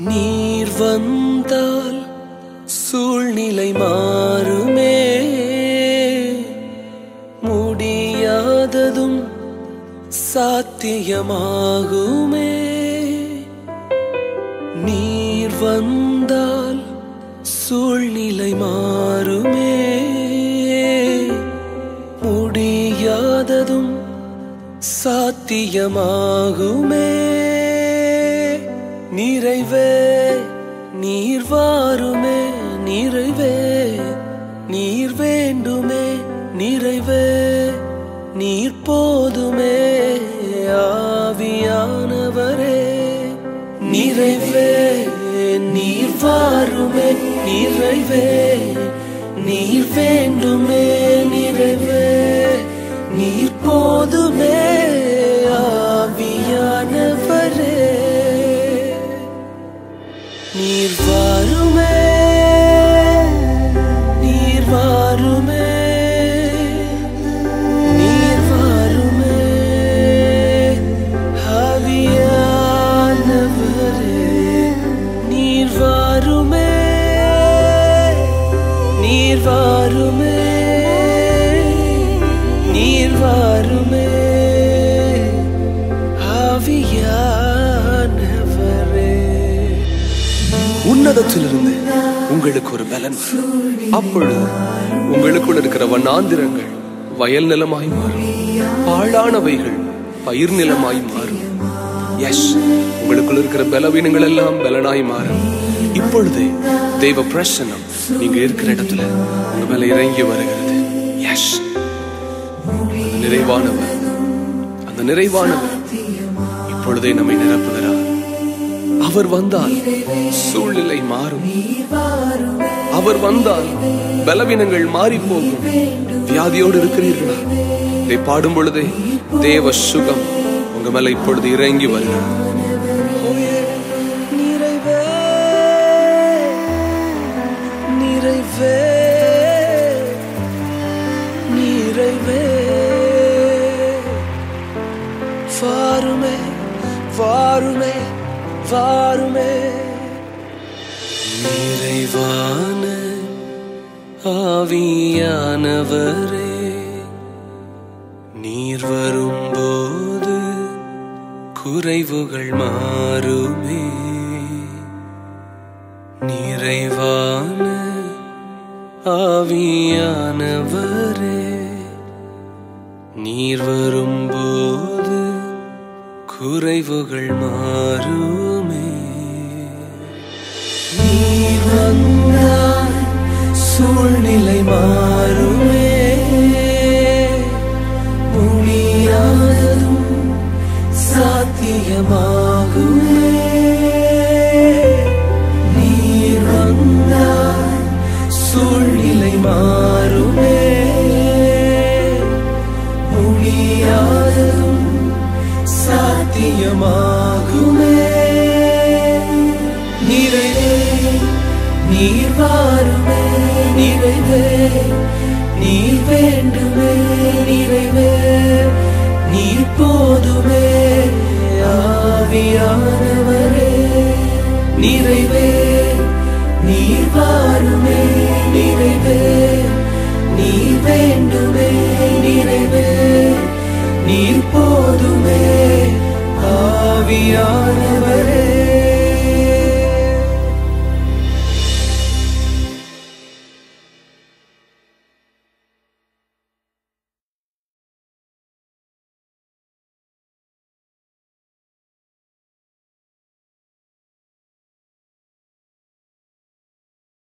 நீர் வந்தால் சூழ்நிலை மாறுமே, முடியாததும் சாத்தியமாகுமே. நீர் வந்தால் சூழ்நிலை மாறுமே, முடியாததும் சாத்தியமாகுமே. நிறைவே நீர் வாருமே, நிறைவே நீர் வேண்டுமே, நிறைவே நீர் போதுமே. ஆவியானவரே நிறைவே நீர் வாருமே, நிறைவே நீர் வேண்டுமே, நிறைவே நீர் போதுமே. ஆவியானவரே நீர் வாருமே, நீர் வாருமே, நீர் வாருமே. ஆவியானவரே நீர் வாருமே, நீர் வாருமே, நீர் வாருமே. ஆவியானவரே உன்னதத்திலிருந்து உங்களுக்கு ஒரு பலன், அப்பொழுது உங்களுக்குள் இருக்கிற வண்ணாந்திரங்கள் வயல் நிலமாய் மாறும், பாழானவைகள் பயிர் நிலமாய் மாறும். எஸ், உங்களுக்குள் இருக்கிற பலவீனங்கள் எல்லாம் பலனாய் மாறும். இப்பொழுதே தெய்வ பிரசன்னம் நீங்க இருக்கிற இடத்துல உங்க மேல இறங்கி வருகிறது. எஸ், அந்த நிறைவானவர் இப்பொழுதே நம்மை நிரப்புகிறார். அவர் வந்தால் சூழ்நிலை மாறும், அவர் வந்தால் பலவீனங்கள் மாறி போகும். வியாதியோடு இருக்கிறீர்களா? இதை பாடும் பொழுதே தேவ சுகம் உங்க மேல இப்பொழுது இறங்கி வருகிறது. நிறைவே நிறைவே நிறைவே வாருமே, வாருமே, வாருமே. நிறைவான ஆவியானவரே நீர் வரும்போது குறைவுகள் மாறுமே. நிறைவான ஆவியானவரே நீர் வரும்போது குறைவுகள் மாறுமே. நீர் வந்தால் சூழ்நிலை மாறுமே, முடியாததும் சாத்தியமாகுமே. நீர் வந்தால் சூழ்நிலை மாறுமே, முடியாததும் சாத்தியமாகுமே. நிறைவே நீர் வாருமே, நிறைவே நீர் வேண்டுமே, நிறைவே நீர் போதுமே. ஆவியானவரே நிறைவே நீர் வாருமே,